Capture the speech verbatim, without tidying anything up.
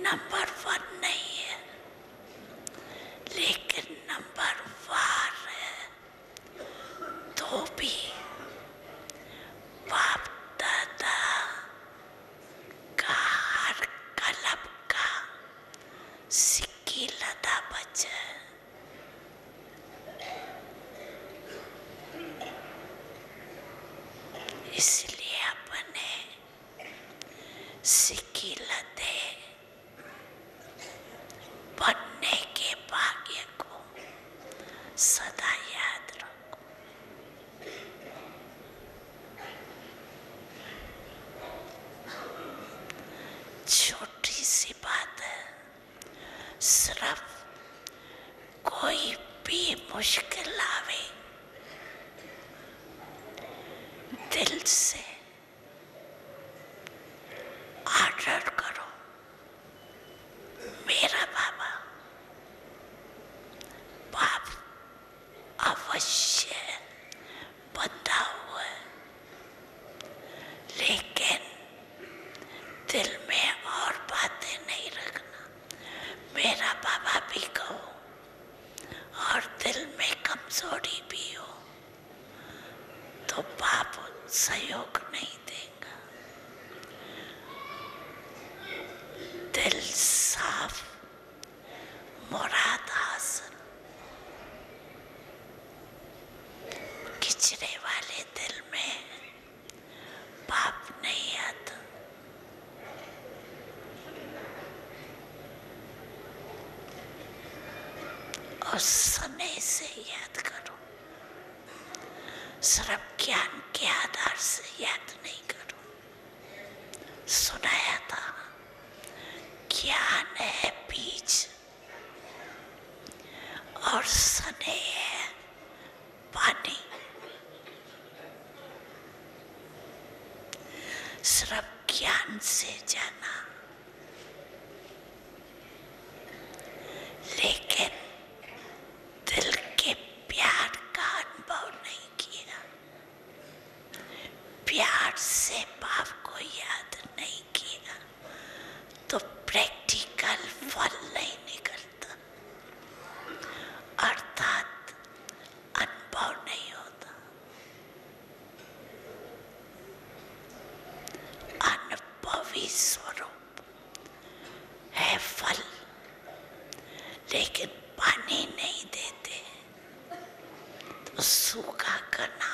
Number one नहीं है, लेकिन नंबर वार है। तो भी बाप दादा का हर कलम का सिक्की लदा बचा। इसलिए अपने सिक्की लदे बनने के भाग्य को सदा याद रखो। छोटी सी बात है, सिर्फ कोई भी मुश्किल आवे दिल से आर्डर करो, मेरा बाबा बाप अवश्य बंधा हुआ है, लेकिन दिल में और बातें नहीं रखना। मेरा बाबा भी कहो और दिल में कमजोरी भी हो तो बाप सहयोग नहीं देगा। दिल साफ, मुराद हासिल। किचरे वाले दिल में बाप नहीं आता। और समय से याद करो, सिर्फ ज्ञान के आधार से याद नहीं करो। सुनाया था, ज्ञान है बीज और स्नेह है पानी। सिर्फ ज्ञान से जाना, लेकिन दिल के प्यार का अनुभव नहीं किया, प्यार से बाप को याद नहीं किया, तो प्रैक्टिकल फल नहीं निकलता, अर्थात अनुभव नहीं होता। अनुभवी स्वरूप है फल, लेकिन पानी नहीं देते तो सूखा करना